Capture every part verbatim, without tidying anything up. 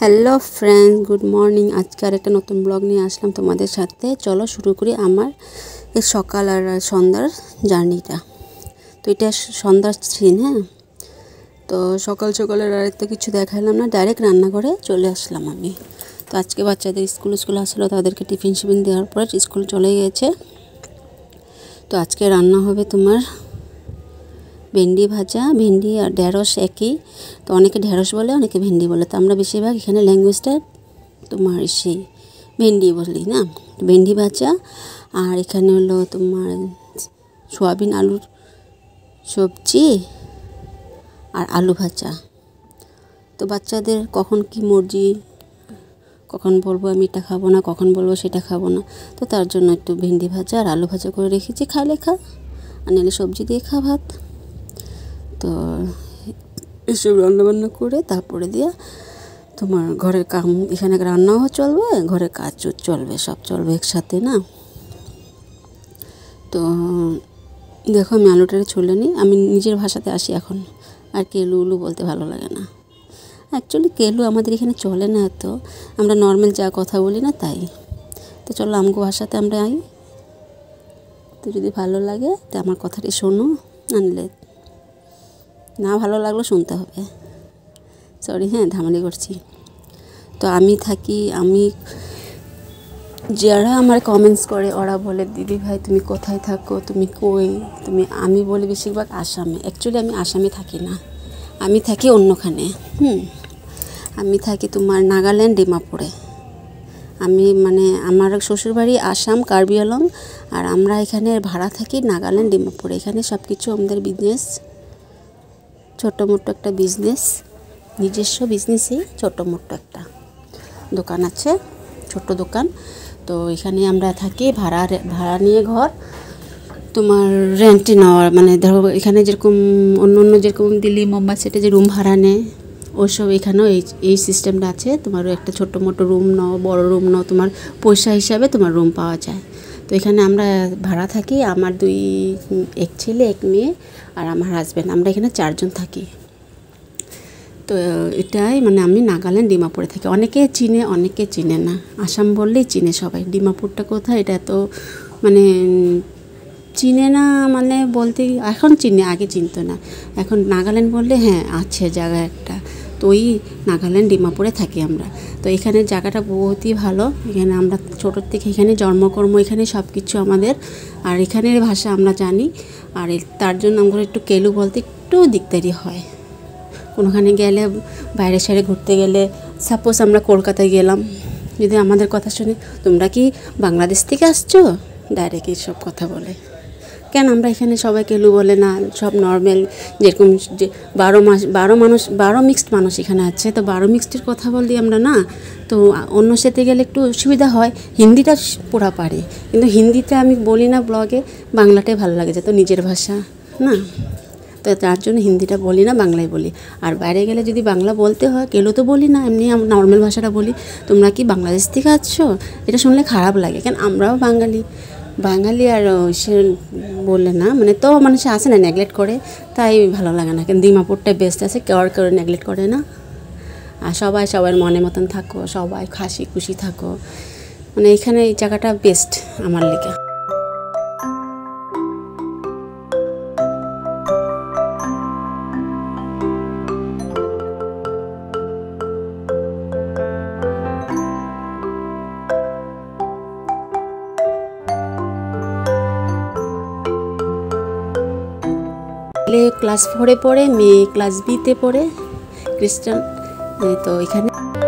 Hello friends, good morning. আজকে আর একটা নতুন ব্লগ নিয়ে আসলাম তোমাদের সাথে। চলো শুরু করি আমার এই সকাল আর সন্ধ্যার জার্নিটা। তো এটা সন্ধ্যার সিন। হ্যাঁ, তো সকাল সকালের আর তো কিছু দেখালাম না, ডাইরেক্ট রান্নাঘরে চলে আসলাম আমি। তো আজকে বাচ্চাদের স্কুল স্কুল আসলো, তাদেরকে টিফিন শিফিন দেওয়ার পরে স্কুল চলে গিয়েছে। তো আজকে রান্না হবে তোমার ভেন্ডি ভাজা, ভেন্ডি আর ঢেঁড়স একই। তো অনেকে ঢেঁড়স বলে, অনেকে ভেন্ডি বলে। তো আমরা বেশিরভাগ এখানে ল্যাঙ্গুয়েজটা তোমার সেই ভেন্ডি বলি না। ভেন্ডি ভাজা আর এখানে হলো তোমার সয়াবিন আলুর সবজি আর আলু ভাজা। তো বাচ্চাদের কখন কি মর্জি, কখন বলবো আমি এটা খাবো না, কখন বলবো সেটা খাবো না। তো তার জন্য একটু ভেন্ডি ভাজা আর আলু ভাজা করে রেখেছি। খাইলে খা, আর নাহলে সবজি দিয়ে খা ভাত। তো এসব রান্নাবান্না করে তারপরে দিয়ে তোমার ঘরের কাম, এখানে রান্নাও চলবে, ঘরের কাজও চলবে, সব চলবে একসাথে না। তো দেখো আমি আলুটারে ছুলে নিই। আমি নিজের ভাষাতে আসি এখন, আর কেলু উলু বলতে ভালো লাগে না। অ্যাকচুয়ালি কেলু আমাদের এখানে চলে না, এত আমরা নর্মাল যা কথা বলি না তাই। তো চলো আমগো ভাষাতে আমরা আই। তো যদি ভালো লাগে তো আমার কথাটি শোনো, আনলে না ভালো লাগলো শুনতে হবে। সরি, হ্যাঁ ধামালি করছি। তো আমি থাকি, আমি যারা আমার কমেন্টস করে ওরা বলে দিদি ভাই তুমি কোথায় থাকো, তুমি কই, তুমি আমি বলি বেশিরভাগ আসামে। অ্যাকচুয়ালি আমি আসামে থাকি না, আমি থাকি অন্যখানে। হুম আমি থাকি তোমার নাগাল্যান্ড, ডিমাপুরে। আমি মানে আমার শ্বশুরবাড়ি আসাম, কার্বি আংলং, আর আমরা এখানে ভাড়া থাকি নাগাল্যান্ড, ডিমাপুরে। এখানে সব কিছু আমাদের বিজনেস, ছোটো মোটো একটা বিজনেস, নিজস্ব বিজনেসই ছোটো মোটো একটা দোকান আছে, ছোট দোকান। তো এখানে আমরা থাকি ভাড়া ভাড়া নিয়ে ঘর তোমার রেন্টে নেওয়ার, মানে ধরো এখানে যেরকম অন্য অন্য যেরকম দিল্লি মুম্বাই সেটে যে রুম ভাড়া নেয়, ওসব এখানেও এই এই সিস্টেমটা আছে। তোমারও একটা ছোটো মোটো রুম নাও, বড় রুম নাও, তোমার পয়সা হিসাবে তোমার রুম পাওয়া যায়। তো এখানে আমরা ভাড়া থাকি, আমার দুই এক ছেলে এক মেয়ে আর আমার হাজব্যান্ড, আমরা এখানে চারজন থাকি। তো এটাই মানে আমি নাগাল্যান্ড, ডিমাপুরে থাকি। অনেকে চিনে, অনেকে চিনে না। আসাম বললেই চিনে সবাই, ডিমাপুরটা কোথায় এটা তো মানে চিনে না, মানে বলতে এখন চিনে, আগে চিনতো না। এখন নাগাল্যান্ড বললে হ্যাঁ আছে জায়গা একটা। তো ওই নাগাল্যান্ড, ডিমাপুরে থাকি আমরা। তো এখানে জায়গাটা বহুতই ভালো। এখানে আমরা ছোটোর থেকে এখানে জন্মকর্ম, এখানে সব কিছু আমাদের। আর এখানের ভাষা আমরা জানি, আর তার জন্য আমরা একটু কেলু বলতে একটু দিকদারি হয়। কোনোখানে গেলে, বাইরে সাইডে ঘুরতে গেলে, সাপোজ আমরা কলকাতায় গেলাম, যদি আমাদের কথা শুনে তোমরা কি বাংলাদেশ থেকে আসছো, ডাইরেক্ট এইসব কথা বলে। কেন আমরা এখানে সবাই কেলু বলে না, সব নর্মাল যেরকম যে বারো মাস বারো মানুষ বারো মিক্সড মানুষ এখানে আছে। তো বারো মিক্সডের কথা বলি আমরা না। তো অন্য সাথে গেলে একটু অসুবিধা হয়। হিন্দিটা পুরা পারে, কিন্তু হিন্দিটা আমি বলি না ব্লগে, বাংলাটাই ভালো লাগে, যেহেতু নিজের ভাষা না। তো তার জন্য হিন্দিটা বলি না, বাংলায় বলি। আর বাইরে গেলে যদি বাংলা বলতে হয়, কেলো তো বলি না, এমনি নর্মাল ভাষাটা বলি। তোমরা কি বাংলাদেশ থেকে আসছো, এটা শুনলে খারাপ লাগে। কেন আমরাও বাঙালি, বাঙালি আর সে বললে না মানে তো মানুষ আসে না, নেগলেক্ট করে, তাই ভালো লাগে না। কিন্তু ডিমাপুরটাই বেস্ট আছে, কেউ আর কেউ নেগলেক্ট করে না। আর সবাই সবার মনের মতন থাকো, সবাই হাসি খুশি থাকো, মানে এখানে এই জায়গাটা বেস্ট আমার লেগে। ক্লাস ফোরে পড়ে, মেয়ে ক্লাস বিতে পড়ে, খ্রিস্টান। তো এখানে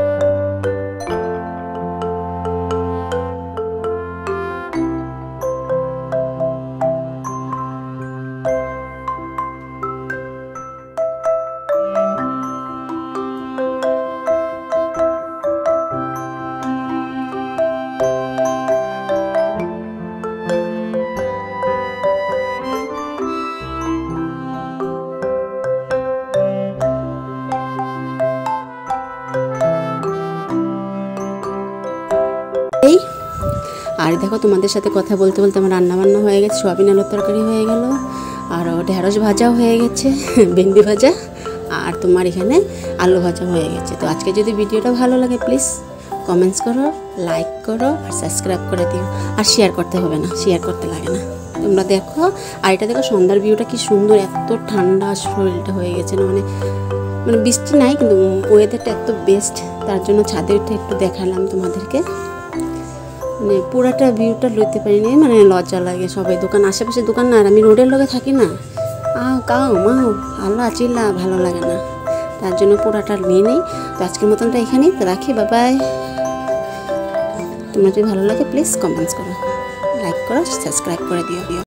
আর দেখো তোমাদের সাথে কথা বলতে বলতে আমার রান্নাবান্না হয়ে গেছে। সয়াবিন আলুর তরকারি হয়ে গেল, আর ঢেঁড়স ভাজাও হয়ে গেছে, ভেন্ডি ভাজা আর তোমার এখানে আলু ভাজা হয়ে গেছে। তো আজকে যদি ভিডিওটা ভালো লাগে প্লিজ কমেন্টস করো, লাইক করো আর সাবস্ক্রাইব করে দিও। আর শেয়ার করতে হবে না, শেয়ার করতে লাগে না। তোমরা দেখো, আর এটা দেখো সন্ধ্যার ভিউটা কি সুন্দর, এত ঠান্ডা শরীরটা হয়ে গেছে না, মানে মানে বৃষ্টি নাই কিন্তু ওয়েদারটা এত বেস্ট, তার জন্য ছাদে উঠে একটু দেখালাম তোমাদেরকে। মানে পুরাটা ভিউটা লইতে পারিনি, মানে লজ্জা লাগে। সবাই দোকান, আশেপাশে দোকান না, আর আমি রোডের লগে থাকি না, আও কাও মাও আল্লাহ চিল্লা ভালো লাগে না, তার জন্য পুরাটা নিয়ে নেই। তো আজকের মতনটা এখানেই তো রাখি, বাবাই। তোমার যদি ভালো লাগে প্লিজ কমেন্টস করো, লাইক করো, সাবস্ক্রাইব করে দিও।